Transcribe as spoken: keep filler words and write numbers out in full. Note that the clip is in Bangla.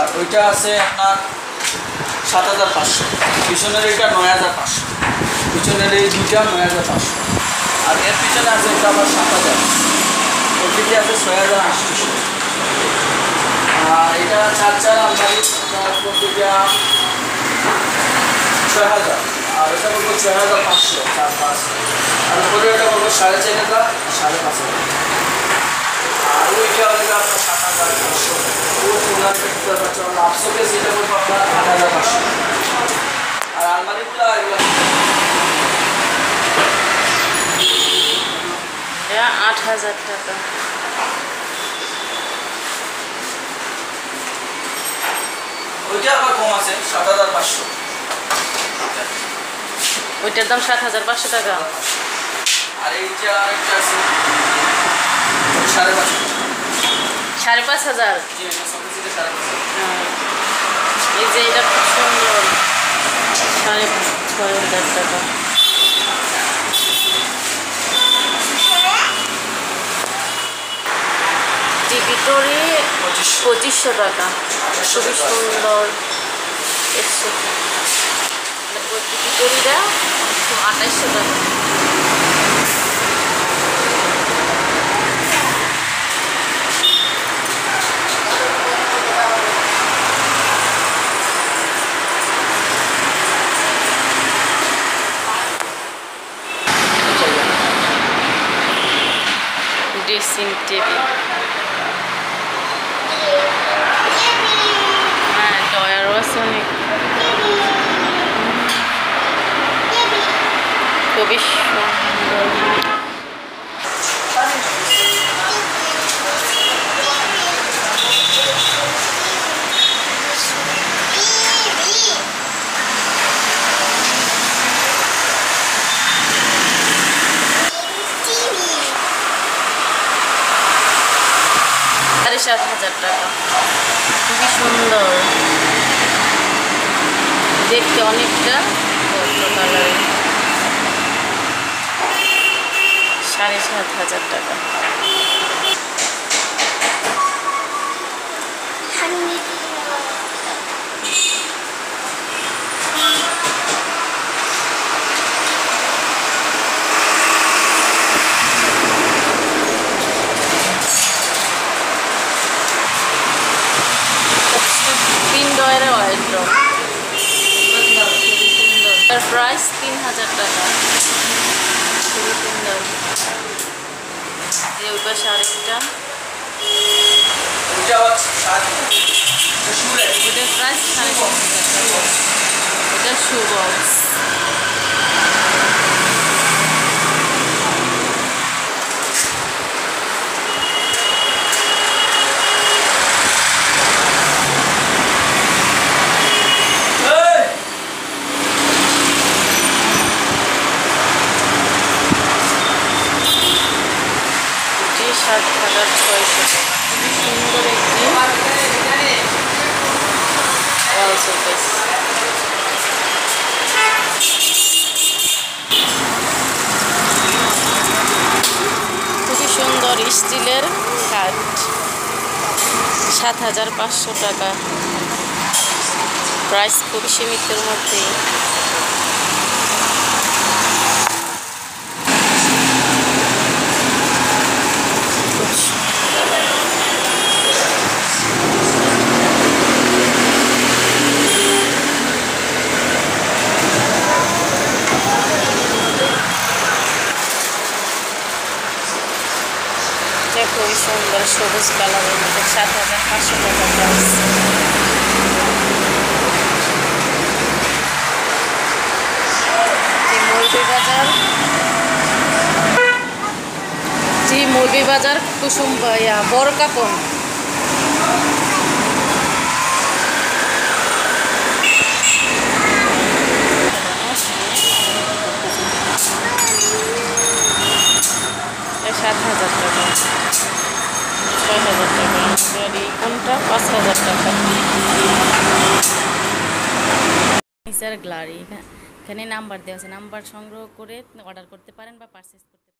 ওইটা আছে আপনার সাত হাজার পাঁচশো, পিছনের এইটা নয় হাজার পাঁচশো, পিছনের এই দুইটা নয় হাজার পাঁচশো, আর এর পিছনে আছে এটা আবার সাত হাজার, ওর দিকে আছে ছয় হাজার আটশোশো। আর এটা চার চার আলমারি প্রতিটা ছয় হাজার, আর এটা বলবো ছয় হাজার পাঁচশো, চার পাঁচ, আর উপরে এটা বলবো সাড়ে চার হাজার, সাড়ে পাঁচ হাজার। আর ওইটা হলো আপনার সাত হাজার পাঁচশো, আটশো কেজি এটা বলবো আপনার আট হাজার পাঁচশো। আর আলমারিগুলো এগুলো আট হাজার টাকা। ওইটা আবার কম আছে সাত হাজার পাঁচশো, ওইটার দাম সাত হাজার পাঁচশো টাকা। আর এইটা আরেকটা আছে সাড়ে পাঁচ হাজার, সাড়ে পাঁচ হাজার। সাড়ে পাঁচ হাজার। এই যে এটা খুব সুন্দর, সাড়ে ছয় হাজার টাকা। টিকিটরি পঁচিশশো টাকা, খুবই সুন্দর। টিকিটরিটা আঠাইশশো টাকা। ড্রেসিং টেবিল, হ্যাঁ ডয়ারও আছে অনেক, খুবই সুন্দর। সাড়ে সাত হাজার টাকা, খুবই সুন্দর দেখতে, অনেকটা কালার। সাড়ে সাত হাজার টাকা। প্রাইস তিন হাজার টাকা, খুবই সুন্দর। ওই পাশে আরেকটা, ওটার প্রাইস সাড়ে তিন হাজার টাকা। ওটা শু বক্স। সাত হাজার ছয়শো টাকা, খুবই সুন্দর একটি ওয়াল শোকেস। খুবই সুন্দর স্টিলের কাঠ, সাত হাজার পাঁচশো টাকা। প্রাইস খুবই সীমিতের মধ্যে। খুবই সুন্দর সবুজ কালারের মধ্যে, সাত হাজার পাঁচশো টাকা প্রাইস। মৌলভীবাজার, জি মৌলভীবাজার কুসুম বড় কাপড়। সাত হাজার টাকা, ছয় হাজার টাকা, কোনটা পাঁচ হাজার টাকা। গ্লারি, এখানে নাম্বার দেওয়া আছে, নাম্বার সংগ্রহ করে অর্ডার করতে পারেন বা পারচেস করতে পারেন।